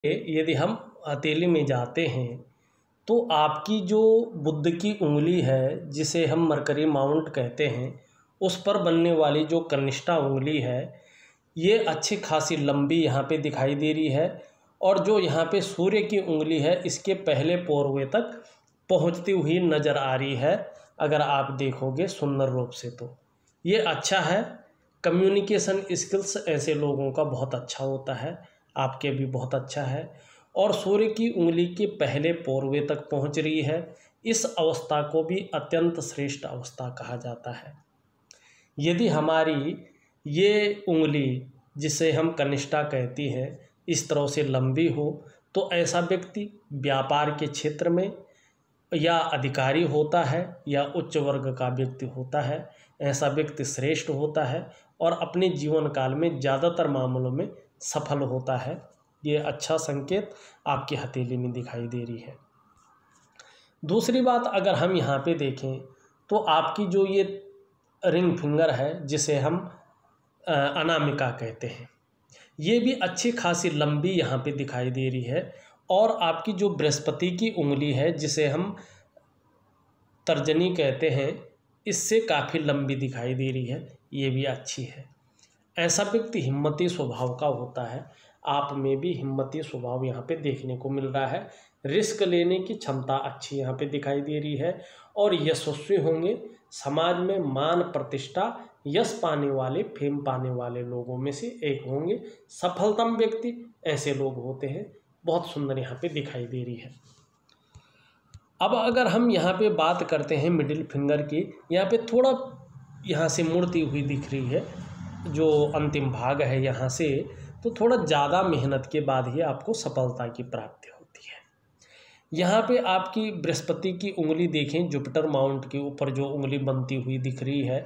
यदि हम हथेली में जाते हैं तो आपकी जो बुध की उंगली है, जिसे हम मरकरी माउंट कहते हैं, उस पर बनने वाली जो कनिष्ठा उंगली है, ये अच्छी खासी लंबी यहाँ पे दिखाई दे रही है। और जो यहाँ पे सूर्य की उंगली है, इसके पहले पोरवे तक पहुँचती हुई नज़र आ रही है। अगर आप देखोगे सुंदर रूप से तो ये अच्छा है। कम्युनिकेशन स्किल्स ऐसे लोगों का बहुत अच्छा होता है, आपके भी बहुत अच्छा है। और सूर्य की उंगली के पहले पोरवे तक पहुंच रही है। इस अवस्था को भी अत्यंत श्रेष्ठ अवस्था कहा जाता है। यदि हमारी ये उंगली, जिसे हम कनिष्ठा कहती हैं, इस तरह से लंबी हो तो ऐसा व्यक्ति व्यापार के क्षेत्र में या अधिकारी होता है या उच्च वर्ग का व्यक्ति होता है। ऐसा व्यक्ति श्रेष्ठ होता है और अपने जीवन काल में ज़्यादातर मामलों में सफल होता है। ये अच्छा संकेत आपकी हथेली में दिखाई दे रही है। दूसरी बात, अगर हम यहाँ पे देखें तो आपकी जो ये रिंग फिंगर है, जिसे हम अनामिका कहते हैं, ये भी अच्छी खासी लंबी यहाँ पे दिखाई दे रही है। और आपकी जो बृहस्पति की उंगली है, जिसे हम तर्जनी कहते हैं, इससे काफ़ी लंबी दिखाई दे रही है, ये भी अच्छी है। ऐसा व्यक्ति हिम्मती स्वभाव का होता है। आप में भी हिम्मती स्वभाव यहाँ पे देखने को मिल रहा है। रिस्क लेने की क्षमता अच्छी यहाँ पे दिखाई दे रही है और यशस्वी होंगे। समाज में मान प्रतिष्ठा, यश पाने वाले, फेम पाने वाले लोगों में से एक होंगे। सफलतम व्यक्ति ऐसे लोग होते हैं। बहुत सुंदर यहाँ पे दिखाई दे रही है। अब अगर हम यहाँ पे बात करते हैं मिडिल फिंगर की, यहाँ पे थोड़ा यहाँ से मुड़ती हुई दिख रही है, जो अंतिम भाग है यहाँ से, तो थोड़ा ज़्यादा मेहनत के बाद ही आपको सफलता की प्राप्ति होती है। यहाँ पे आपकी बृहस्पति की उंगली देखें, जुपिटर माउंट के ऊपर जो उंगली बनती हुई दिख रही है,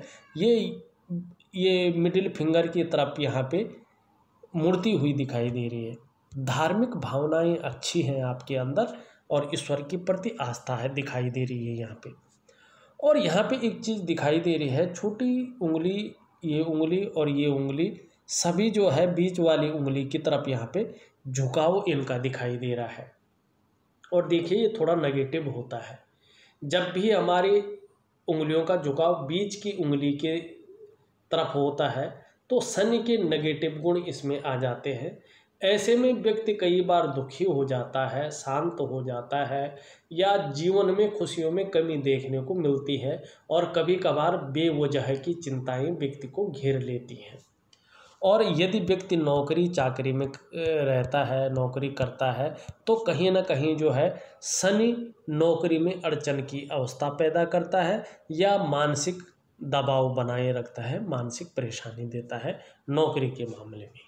ये मिडिल फिंगर की तरफ यहाँ पे मुड़ती हुई दिखाई दे रही है। धार्मिक भावनाएं अच्छी हैं आपके अंदर और ईश्वर के प्रति आस्था है, दिखाई दे रही है यहाँ पे। और यहाँ पे एक चीज़ दिखाई दे रही है, छोटी उंगली, ये उंगली और ये उंगली सभी जो है बीच वाली उंगली की तरफ यहाँ पे झुकाव इनका दिखाई दे रहा है। और देखिए ये थोड़ा नेगेटिव होता है। जब भी हमारी उंगलियों का झुकाव बीच की उंगली के तरफ होता है तो शनि के नेगेटिव गुण इसमें आ जाते हैं। ऐसे में व्यक्ति कई बार दुखी हो जाता है, शांत हो जाता है, या जीवन में खुशियों में कमी देखने को मिलती है और कभी कभार बेवजह की चिंताएं व्यक्ति को घेर लेती हैं। और यदि व्यक्ति नौकरी चाकरी में रहता है, नौकरी करता है, तो कहीं ना कहीं जो है शनि नौकरी में अड़चन की अवस्था पैदा करता है या मानसिक दबाव बनाए रखता है, मानसिक परेशानी देता है नौकरी के मामले में।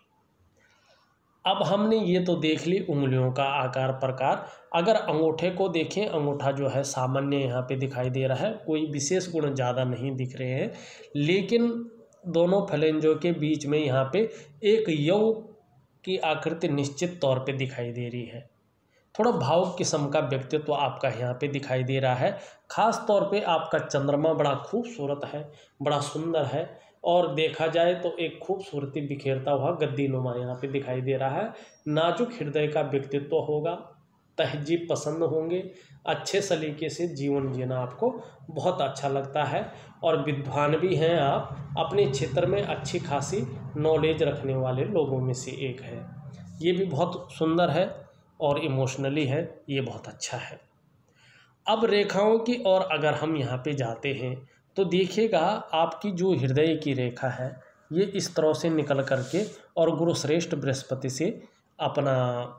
अब हमने ये तो देख ली उंगलियों का आकार प्रकार। अगर अंगूठे को देखें, अंगूठा जो है सामान्य यहाँ पे दिखाई दे रहा है, कोई विशेष गुण ज़्यादा नहीं दिख रहे हैं, लेकिन दोनों फ्लेंजों के बीच में यहाँ पे एक यौ की आकृति निश्चित तौर पे दिखाई दे रही है। थोड़ा भावुक किस्म का व्यक्तित्व आपका यहाँ पे दिखाई दे रहा है। खास तौर पे आपका चंद्रमा बड़ा खूबसूरत है, बड़ा सुंदर है, और देखा जाए तो एक खूबसूरती बिखेरता हुआ गद्दीनुमा यहाँ पे दिखाई दे रहा है। नाजुक हृदय का व्यक्तित्व होगा, तहजीब पसंद होंगे, अच्छे सलीके से जीवन जीना आपको बहुत अच्छा लगता है, और विद्वान भी हैं आप, अपने क्षेत्र में अच्छी खासी नॉलेज रखने वाले लोगों में से एक है। ये भी बहुत सुंदर है और इमोशनली है, ये बहुत अच्छा है। अब रेखाओं की ओर अगर हम यहाँ पे जाते हैं तो देखिएगा आपकी जो हृदय की रेखा है ये इस तरह से निकल करके और गुरुश्रेष्ठ बृहस्पति से अपना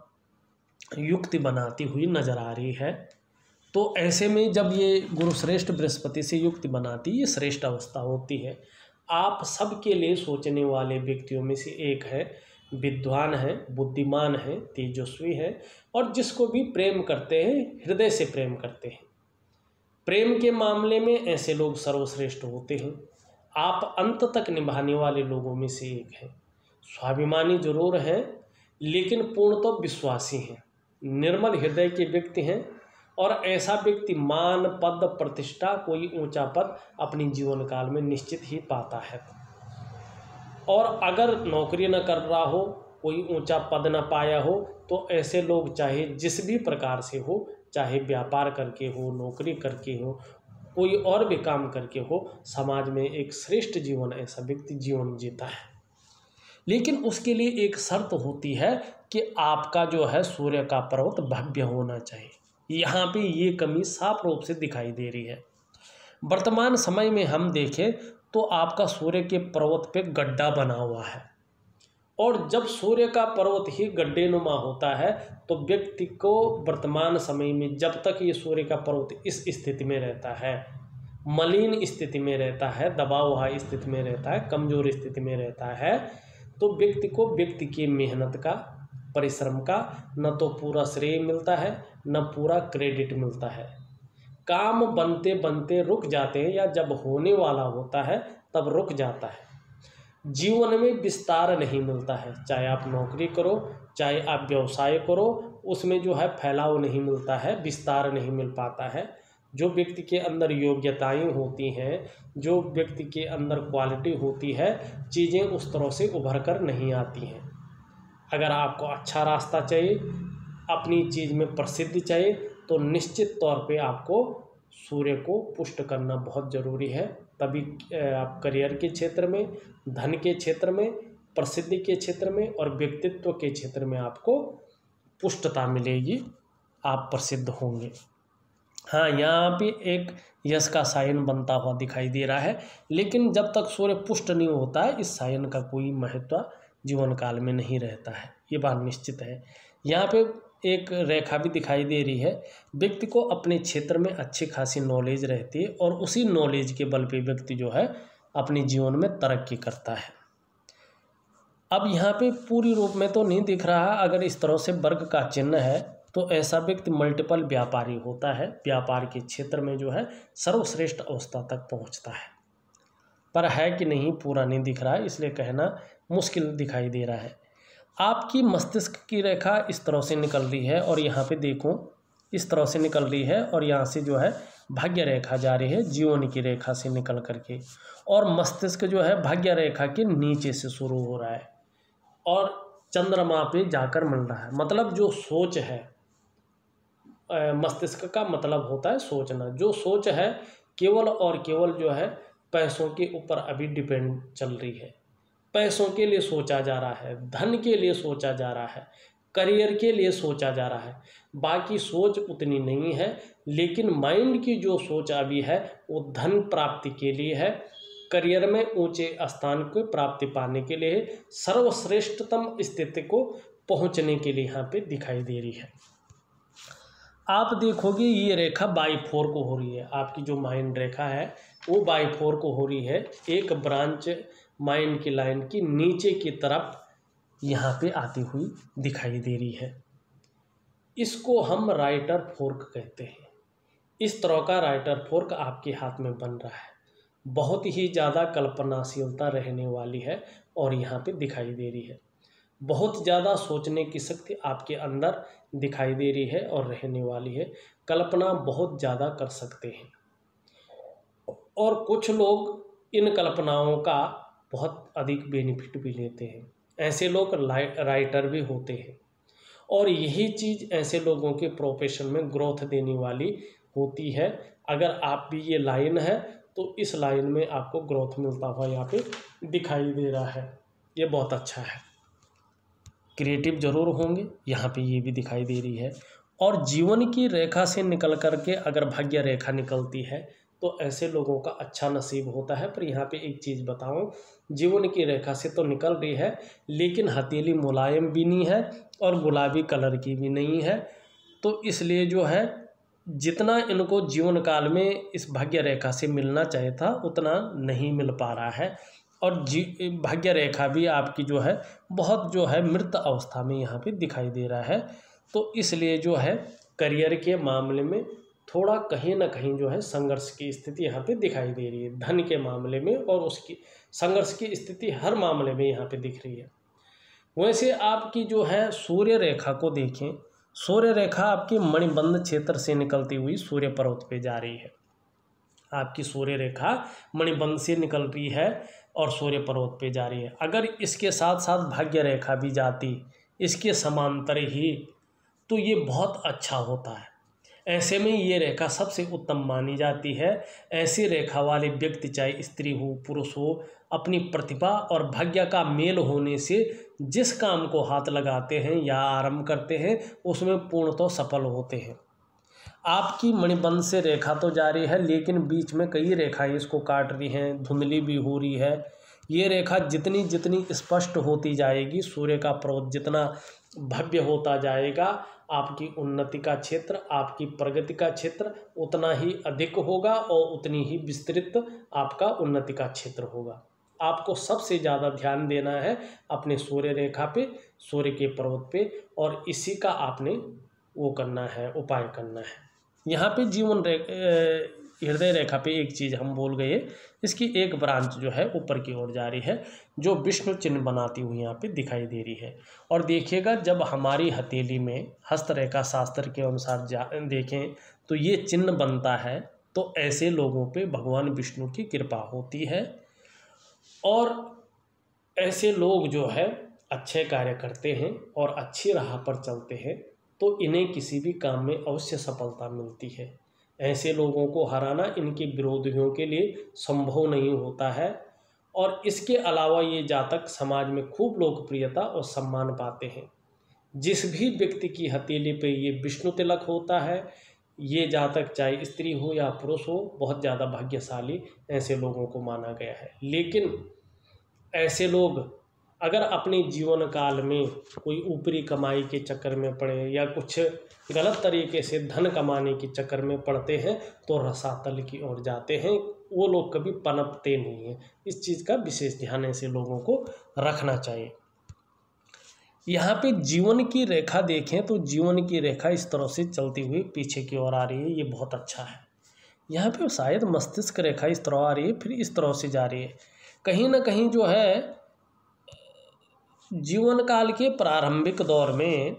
युक्ति बनाती हुई नजर आ रही है। तो ऐसे में जब ये गुरुश्रेष्ठ बृहस्पति से युक्ति बनाती, ये श्रेष्ठ अवस्था होती है। आप सबके लिए सोचने वाले व्यक्तियों में से एक है, विद्वान है, बुद्धिमान है, तेजस्वी है, और जिसको भी प्रेम करते हैं हृदय से प्रेम करते हैं। प्रेम के मामले में ऐसे लोग सर्वश्रेष्ठ होते हैं। आप अंत तक निभाने वाले लोगों में से एक हैं। स्वाभिमानी जरूर हैं लेकिन पूर्णतः विश्वासी हैं, निर्मल हृदय के व्यक्ति हैं, और ऐसा व्यक्ति मान, पद, प्रतिष्ठा, कोई ऊंचा पद अपने जीवन काल में निश्चित ही पाता है। और अगर नौकरी न कर रहा हो, कोई ऊंचा पद न पाया हो, तो ऐसे लोग चाहे जिस भी प्रकार से हो, चाहे व्यापार करके हो, नौकरी करके हो, कोई और भी काम करके हो, समाज में एक श्रेष्ठ जीवन ऐसा व्यक्ति जीवन जीता है। लेकिन उसके लिए एक शर्त होती है कि आपका जो है सूर्य का पर्वत भव्य होना चाहिए। यहाँ पे ये कमी साफ रूप से दिखाई दे रही है। वर्तमान समय में हम देखें तो आपका सूर्य के पर्वत पे गड्ढा बना हुआ है, और जब सूर्य का पर्वत ही गड्ढेनुमा होता है तो व्यक्ति को वर्तमान समय में जब तक ये सूर्य का पर्वत इस स्थिति में रहता है, मलिन स्थिति में रहता है, दबा हुआ स्थिति में रहता है, कमजोर स्थिति में रहता है, तो व्यक्ति को व्यक्ति की मेहनत का, परिश्रम का न तो पूरा श्रेय मिलता है, न पूरा क्रेडिट मिलता है। काम बनते बनते रुक जाते हैं, या जब होने वाला होता है तब रुक जाता है। जीवन में विस्तार नहीं मिलता है। चाहे आप नौकरी करो, चाहे आप व्यवसाय करो, उसमें जो है फैलाव नहीं मिलता है, विस्तार नहीं मिल पाता है। जो व्यक्ति के अंदर योग्यताएं होती हैं, जो व्यक्ति के अंदर क्वालिटी होती है, चीज़ें उस तरह से उभर कर नहीं आती हैं। अगर आपको अच्छा रास्ता चाहिए, अपनी चीज़ में प्रसिद्धि चाहिए, तो निश्चित तौर पे आपको सूर्य को पुष्ट करना बहुत ज़रूरी है। तभी आप करियर के क्षेत्र में, धन के क्षेत्र में, प्रसिद्धि के क्षेत्र में और व्यक्तित्व के क्षेत्र में आपको पुष्टता मिलेगी, आप प्रसिद्ध होंगे। हाँ, यहाँ पे एक यश का साइन बनता हुआ दिखाई दे रहा है, लेकिन जब तक सूर्य पुष्ट नहीं होता है, इस साइन का कोई महत्व जीवन काल में नहीं रहता है, ये बात निश्चित है। यहाँ पे एक रेखा भी दिखाई दे रही है। व्यक्ति को अपने क्षेत्र में अच्छी खासी नॉलेज रहती है, और उसी नॉलेज के बल पे व्यक्ति जो है अपने जीवन में तरक्की करता है। अब यहाँ पे पूरी रूप में तो नहीं दिख रहा, अगर इस तरह से वर्ग का चिन्ह है तो ऐसा व्यक्ति मल्टीपल व्यापारी होता है, व्यापार के क्षेत्र में जो है सर्वश्रेष्ठ अवस्था तक पहुँचता है। पर है कि नहीं पूरा नहीं दिख रहा है, इसलिए कहना मुश्किल दिखाई दे रहा है। आपकी मस्तिष्क की रेखा इस तरह से निकल रही है, और यहाँ पे देखो इस तरह से निकल रही है, और यहाँ से जो है भाग्य रेखा जा रही है जीवन की रेखा से निकल करके, और मस्तिष्क जो है भाग्य रेखा के नीचे से शुरू हो रहा है और चंद्रमा पे जाकर मिल रहा है। मतलब जो सोच है, मस्तिष्क का मतलब होता है सोचना, जो सोच है केवल और केवल जो है पैसों के ऊपर अभी डिपेंड चल रही है। पैसों के लिए सोचा जा रहा है, धन के लिए सोचा जा रहा है, करियर के लिए सोचा जा रहा है। बाकी सोच उतनी नहीं है, लेकिन माइंड की जो सोच अभी है वो धन प्राप्ति के लिए है, करियर में ऊंचे स्थान को प्राप्ति पाने के लिए, सर्वश्रेष्ठतम स्थिति को पहुंचने के लिए यहाँ पे दिखाई दे रही है। आप देखोगे ये रेखा बाई-4 को हो रही है। आपकी जो माइंड रेखा है वो बाई-4 को हो रही है। एक ब्रांच माइंड की लाइन की नीचे की तरफ यहाँ पे आती हुई दिखाई दे रही है। इसको हम राइटर फोर्क कहते हैं। इस तरह का राइटर फोर्क आपके हाथ में बन रहा है। बहुत ही ज़्यादा कल्पनाशीलता रहने वाली है और यहाँ पे दिखाई दे रही है। बहुत ज़्यादा सोचने की शक्ति आपके अंदर दिखाई दे रही है और रहने वाली है। कल्पना बहुत ज़्यादा कर सकते हैं, और कुछ लोग इन कल्पनाओं का बहुत अधिक बेनिफिट भी लेते हैं। ऐसे लोग राइटर भी होते हैं, और यही चीज़ ऐसे लोगों के प्रोफेशन में ग्रोथ देने वाली होती है। अगर आप भी ये लाइन है तो इस लाइन में आपको ग्रोथ मिलता हुआ यहाँ पे दिखाई दे रहा है। ये बहुत अच्छा है। क्रिएटिव जरूर होंगे, यहाँ पे ये भी दिखाई दे रही है। और जीवन की रेखा से निकल करके अगर भाग्य रेखा निकलती है तो ऐसे लोगों का अच्छा नसीब होता है। पर यहाँ पे एक चीज़ बताऊँ, जीवन की रेखा से तो निकल रही है, लेकिन हथेली मुलायम भी नहीं है और गुलाबी कलर की भी नहीं है। तो इसलिए जो है जितना इनको जीवन काल में इस भाग्य रेखा से मिलना चाहिए था उतना नहीं मिल पा रहा है। और भाग्य रेखा भी आपकी जो है बहुत जो है मृत अवस्था में यहाँ पे दिखाई दे रहा है। तो इसलिए जो है करियर के मामले में थोड़ा कहीं ना कहीं जो है संघर्ष की स्थिति यहाँ पे दिखाई दे रही है। धन के मामले में और उसकी संघर्ष की स्थिति हर मामले में यहाँ पे दिख रही है। वैसे आपकी जो है सूर्य रेखा को देखें, सूर्य रेखा आपकी मणिबंध क्षेत्र से निकलती हुई सूर्य पर्वत पे जा रही है। आपकी सूर्य रेखा मणिबंध से निकल रही है और सूर्य पर्वत पे जा रही है। अगर इसके साथ साथ भाग्य रेखा भी जाती इसके समांतर ही, तो ये बहुत अच्छा होता है। ऐसे में ये रेखा सबसे उत्तम मानी जाती है। ऐसी रेखा वाले व्यक्ति, चाहे स्त्री हो पुरुष हो, अपनी प्रतिभा और भाग्य का मेल होने से जिस काम को हाथ लगाते हैं या आरंभ करते हैं उसमें पूर्णतः सफल होते हैं। आपकी मणिबंध से रेखा तो जारी है, लेकिन बीच में कई रेखाएं इसको काट रही हैं, धुंधली भी हो रही है। ये रेखा जितनी जितनी स्पष्ट होती जाएगी, सूर्य का पर्वत जितना भव्य होता जाएगा, आपकी उन्नति का क्षेत्र, आपकी प्रगति का क्षेत्र उतना ही अधिक होगा और उतनी ही विस्तृत आपका उन्नति का क्षेत्र होगा। आपको सबसे ज़्यादा ध्यान देना है अपने सूर्य रेखा पे, सूर्य के पर्वत पे, और इसी का आपने वो करना है, उपाय करना है। यहाँ पे हृदय रेखा पे एक चीज़ हम बोल गए, इसकी एक ब्रांच जो है ऊपर की ओर जा रही है, जो विष्णु चिन्ह बनाती हुई यहाँ पे दिखाई दे रही है। और देखिएगा, जब हमारी हथेली में हस्तरेखा शास्त्र के अनुसार देखें तो ये चिन्ह बनता है, तो ऐसे लोगों पे भगवान विष्णु की कृपा होती है। और ऐसे लोग जो है अच्छे कार्य करते हैं और अच्छी राह पर चलते हैं, तो इन्हें किसी भी काम में अवश्य सफलता मिलती है। ऐसे लोगों को हराना इनके विरोधियों के लिए संभव नहीं होता है। और इसके अलावा ये जातक समाज में खूब लोकप्रियता और सम्मान पाते हैं। जिस भी व्यक्ति की हथेली पे ये विष्णु तिलक होता है, ये जातक चाहे स्त्री हो या पुरुष हो, बहुत ज़्यादा भाग्यशाली ऐसे लोगों को माना गया है। लेकिन ऐसे लोग अगर अपने जीवन काल में कोई ऊपरी कमाई के चक्कर में पड़े या कुछ गलत तरीके से धन कमाने के चक्कर में पड़ते हैं, तो रसातल की ओर जाते हैं। वो लोग कभी पनपते नहीं हैं। इस चीज़ का विशेष ध्यान ऐसे लोगों को रखना चाहिए। यहाँ पे जीवन की रेखा देखें तो जीवन की रेखा इस तरह से चलती हुई पीछे की ओर आ रही है, ये बहुत अच्छा है। यहाँ पे शायद मस्तिष्क रेखा इस तरह आ रही है, फिर इस तरह से जा रही है। कहीं ना कहीं जो है जीवन काल के प्रारंभिक दौर में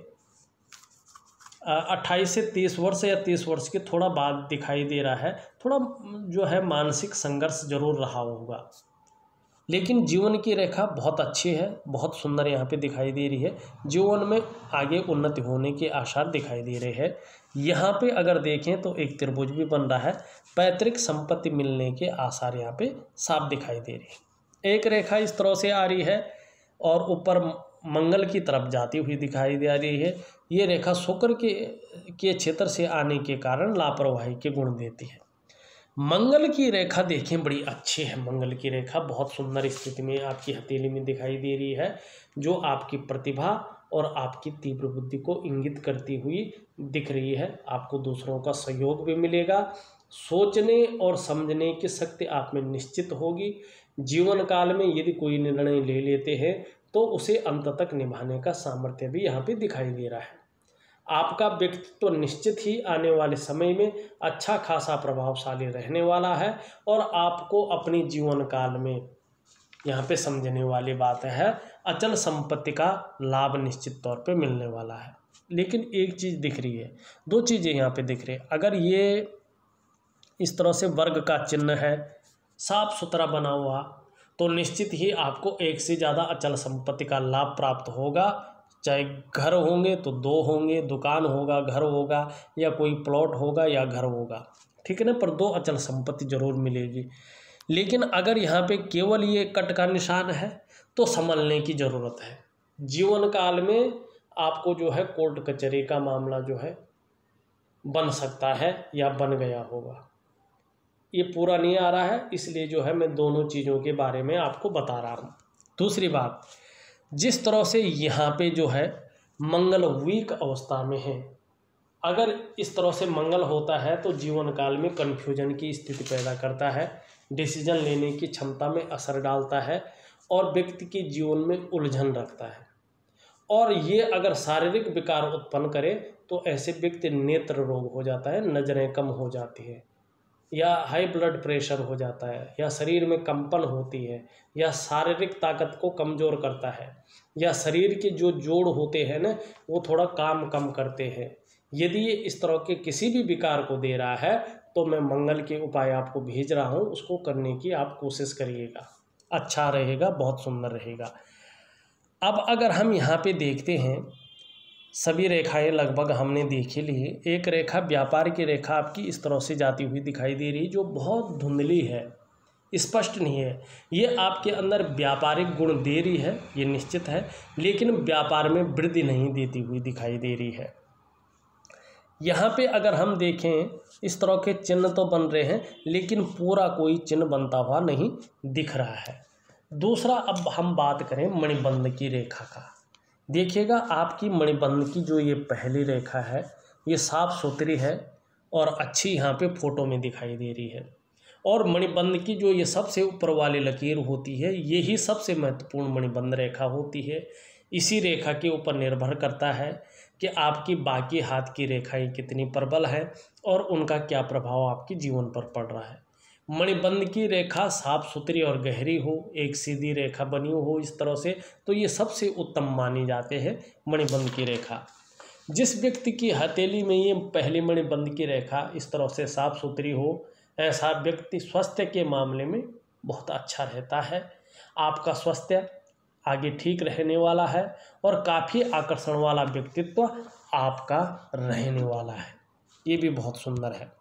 28 से 30 वर्ष या 30 वर्ष के थोड़ा बाद दिखाई दे रहा है, थोड़ा जो है मानसिक संघर्ष जरूर रहा होगा। लेकिन जीवन की रेखा बहुत अच्छी है, बहुत सुंदर यहाँ पे दिखाई दे रही है। जीवन में आगे उन्नति होने के आसार दिखाई दे रहे हैं। यहाँ पे अगर देखें तो एक त्रिभुज भी बन रहा है, पैतृक संपत्ति मिलने के आसार यहाँ पे साफ दिखाई दे रहे हैं। एक रेखा इस तरह से आ रही है और ऊपर मंगल की तरफ जाती हुई दिखाई दे रही है। ये रेखा शुक्र के क्षेत्र से आने के कारण लापरवाही के गुण देती है। मंगल की रेखा देखें, बड़ी अच्छी है। मंगल की रेखा बहुत सुंदर स्थिति में आपकी हथेली में दिखाई दे रही है, जो आपकी प्रतिभा और आपकी तीव्र बुद्धि को इंगित करती हुई दिख रही है। आपको दूसरों का सहयोग भी मिलेगा। सोचने और समझने की शक्ति आप में निश्चित होगी। जीवन काल में यदि कोई निर्णय ले लेते हैं तो उसे अंत तक निभाने का सामर्थ्य भी यहाँ पे दिखाई दे रहा है। आपका व्यक्तित्व तो निश्चित ही आने वाले समय में अच्छा खासा प्रभावशाली रहने वाला है। और आपको अपने जीवन काल में यहाँ पे समझने वाली बात है, अचल संपत्ति का लाभ निश्चित तौर पे मिलने वाला है। लेकिन एक चीज़ दिख रही है, दो चीज़ें यहाँ पे दिख रही है। अगर ये इस तरह से वर्ग का चिन्ह है, साफ सुथरा बना हुआ, तो निश्चित ही आपको एक से ज़्यादा अचल संपत्ति का लाभ प्राप्त होगा। चाहे घर होंगे तो 2 होंगे, दुकान होगा, घर होगा, या कोई प्लॉट होगा या घर होगा, ठीक है ना, पर 2 अचल संपत्ति जरूर मिलेगी। लेकिन अगर यहाँ पे केवल ये कट का निशान है तो संभलने की ज़रूरत है। जीवन काल में आपको जो है कोर्ट कचहरी का मामला जो है बन सकता है या बन गया होगा। ये पूरा नहीं आ रहा है, इसलिए जो है मैं दोनों चीज़ों के बारे में आपको बता रहा हूँ। दूसरी बात, जिस तरह से यहाँ पे जो है मंगल वीक अवस्था में है, अगर इस तरह से मंगल होता है तो जीवन काल में कन्फ्यूजन की स्थिति पैदा करता है, डिसीजन लेने की क्षमता में असर डालता है और व्यक्ति के जीवन में उलझन रखता है। और ये अगर शारीरिक विकार उत्पन्न करे तो ऐसे व्यक्ति नेत्र रोग हो जाता है, नज़रें कम हो जाती है, या हाई ब्लड प्रेशर हो जाता है, या शरीर में कंपन होती है, या शारीरिक ताकत को कमज़ोर करता है, या शरीर के जो जोड़ होते हैं ना वो थोड़ा काम कम करते हैं। यदि ये इस तरह के किसी भी विकार को दे रहा है तो मैं मंगल के उपाय आपको भेज रहा हूँ, उसको करने की आप कोशिश करिएगा, अच्छा रहेगा, बहुत सुंदर रहेगा। अब अगर हम यहाँ पे देखते हैं, सभी रेखाएं लगभग हमने देख ही ली। एक रेखा व्यापार की रेखा आपकी इस तरह से जाती हुई दिखाई दे रही है, जो बहुत धुंधली है, स्पष्ट नहीं है। ये आपके अंदर व्यापारिक गुण दे रही है, ये निश्चित है, लेकिन व्यापार में वृद्धि नहीं देती हुई दिखाई दे रही है। यहाँ पे अगर हम देखें, इस तरह के चिन्ह तो बन रहे हैं, लेकिन पूरा कोई चिन्ह बनता हुआ नहीं दिख रहा है। दूसरा, अब हम बात करें मणिबंध की रेखा का। देखिएगा, आपकी मणिबंध की जो ये पहली रेखा है, ये साफ सुथरी है और अच्छी यहाँ पे फोटो में दिखाई दे रही है। और मणिबंध की जो ये सबसे ऊपर वाली लकीर होती है, यही सबसे महत्वपूर्ण मणिबंध रेखा होती है। इसी रेखा के ऊपर निर्भर करता है कि आपकी बाकी हाथ की रेखाएं कितनी प्रबल हैं और उनका क्या प्रभाव आपके जीवन पर पड़ रहा है। मणिबंध की रेखा साफ सुथरी और गहरी हो, एक सीधी रेखा बनी हो इस तरह से, तो ये सबसे उत्तम मानी जाते हैं मणिबंध की रेखा। जिस व्यक्ति की हथेली में ये पहली मणिबंध की रेखा इस तरह से साफ सुथरी हो, ऐसा व्यक्ति स्वास्थ्य के मामले में बहुत अच्छा रहता है। आपका स्वास्थ्य आगे ठीक रहने वाला है और काफ़ी आकर्षण वाला व्यक्तित्व आपका रहने वाला है। ये भी बहुत सुंदर है।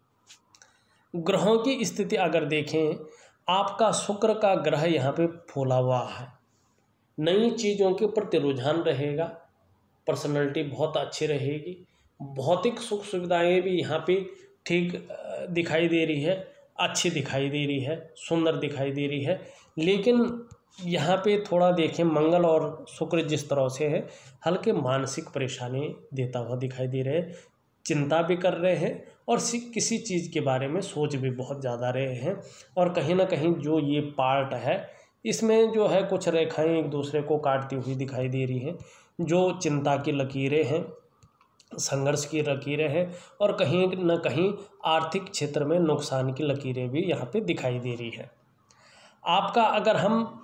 ग्रहों की स्थिति अगर देखें, आपका शुक्र का ग्रह यहाँ पे फूला हुआ है, नई चीज़ों के प्रति रुझान रहेगा, पर्सनैलिटी बहुत अच्छी रहेगी, भौतिक सुख सुविधाएं भी यहाँ पे ठीक दिखाई दे रही है, अच्छी दिखाई दे रही है, सुंदर दिखाई दे रही है। लेकिन यहाँ पे थोड़ा देखें, मंगल और शुक्र जिस तरह से है, हल्के मानसिक परेशानी देता हुआ दिखाई दे रहे हैं। चिंता भी कर रहे हैं और किसी चीज़ के बारे में सोच भी बहुत ज़्यादा रहे हैं। और कहीं ना कहीं जो ये पार्ट है, इसमें जो है कुछ रेखाएं एक दूसरे को काटती हुई दिखाई दे रही हैं, जो चिंता की लकीरें हैं, संघर्ष की लकीरें हैं और कहीं न कहीं आर्थिक क्षेत्र में नुकसान की लकीरें भी यहाँ पे दिखाई दे रही है। आपका अगर हम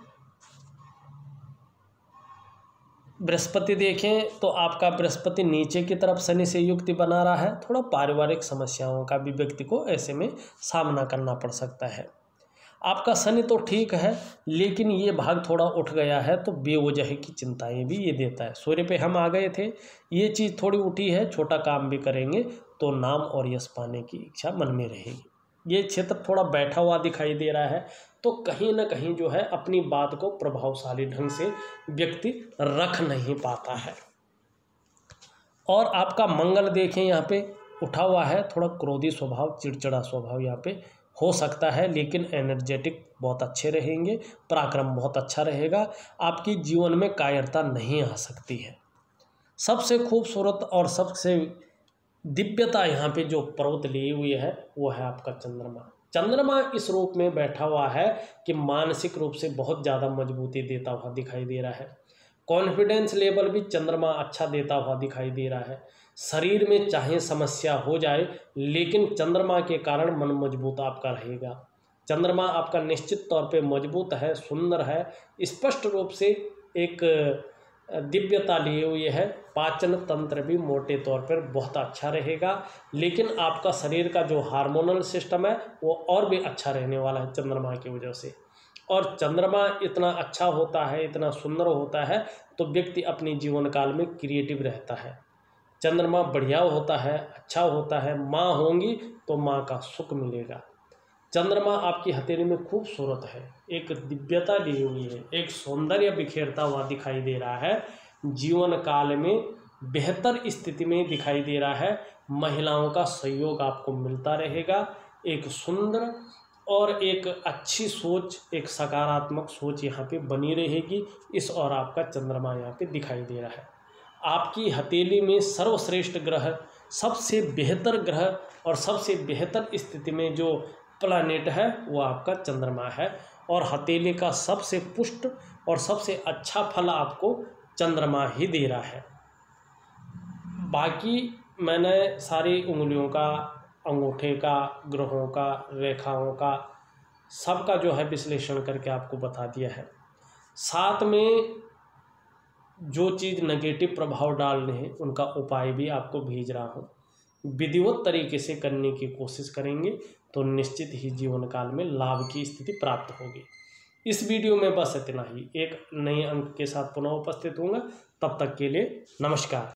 बृहस्पति देखें, तो आपका बृहस्पति नीचे की तरफ शनि से युक्ति बना रहा है। थोड़ा पारिवारिक समस्याओं का भी व्यक्ति को ऐसे में सामना करना पड़ सकता है। आपका शनि तो ठीक है, लेकिन ये भाग थोड़ा उठ गया है, तो बेवजह की चिंताएं भी ये देता है। सूर्य पे हम आ गए थे, ये चीज़ थोड़ी उठी है, छोटा काम भी करेंगे तो नाम और यश पाने की इच्छा मन में रहेगी। ये क्षेत्र थोड़ा बैठा हुआ दिखाई दे रहा है, तो कहीं ना कहीं जो है अपनी बात को प्रभावशाली ढंग से व्यक्ति रख नहीं पाता है। और आपका मंगल देखें, यहाँ पे उठा हुआ है, थोड़ा क्रोधी स्वभाव, चिड़चिड़ा स्वभाव यहाँ पे हो सकता है, लेकिन एनर्जेटिक बहुत अच्छे रहेंगे, पराक्रम बहुत अच्छा रहेगा, आपकी जीवन में कायरता नहीं आ सकती है। सबसे खूबसूरत और सबसे दिव्यता यहाँ पे जो पर्वत लिए हुई है, वो है आपका चंद्रमा। चंद्रमा इस रूप में बैठा हुआ है कि मानसिक रूप से बहुत ज़्यादा मजबूती देता हुआ दिखाई दे रहा है। कॉन्फिडेंस लेवल भी चंद्रमा अच्छा देता हुआ दिखाई दे रहा है। शरीर में चाहे समस्या हो जाए, लेकिन चंद्रमा के कारण मन मजबूत आपका रहेगा। चंद्रमा आपका निश्चित तौर पे मजबूत है, सुंदर है, स्पष्ट रूप से एक दिव्यता लिए हुई है। पाचन तंत्र भी मोटे तौर पर बहुत अच्छा रहेगा, लेकिन आपका शरीर का जो हार्मोनल सिस्टम है वो और भी अच्छा रहने वाला है चंद्रमा की वजह से। और चंद्रमा इतना अच्छा होता है, इतना सुंदर होता है, तो व्यक्ति अपने जीवन काल में क्रिएटिव रहता है। चंद्रमा बढ़िया होता है, अच्छा होता है, माँ होंगी तो माँ का सुख मिलेगा। चंद्रमा आपकी हथेली में खूबसूरत है, एक दिव्यता ली हुई है, एक सौंदर्य बिखेरता हुआ दिखाई दे रहा है, जीवन काल में बेहतर स्थिति में दिखाई दे रहा है। महिलाओं का सहयोग आपको मिलता रहेगा, एक सुंदर और एक अच्छी सोच, एक सकारात्मक सोच यहाँ पे बनी रहेगी। इस और आपका चंद्रमा यहाँ पे दिखाई दे रहा है। आपकी हथेली में सर्वश्रेष्ठ ग्रह, सबसे बेहतर ग्रह और सबसे बेहतर स्थिति में जो प्लैनेट है वो आपका चंद्रमा है, और हथेली का सबसे पुष्ट और सबसे अच्छा फल आपको चंद्रमा ही दे रहा है। बाकी मैंने सारी उंगलियों का, अंगूठे का, ग्रहों का, रेखाओं का, सबका जो है विश्लेषण करके आपको बता दिया है। साथ में जो चीज़ नेगेटिव प्रभाव डाल रहे हैं उनका उपाय भी आपको भेज रहा हूँ। विधिवत तरीके से करने की कोशिश करेंगे तो निश्चित ही जीवन काल में लाभ की स्थिति प्राप्त होगी। इस वीडियो में बस इतना ही। एक नए अंक के साथ पुनः उपस्थित होऊंगा, तब तक के लिए नमस्कार।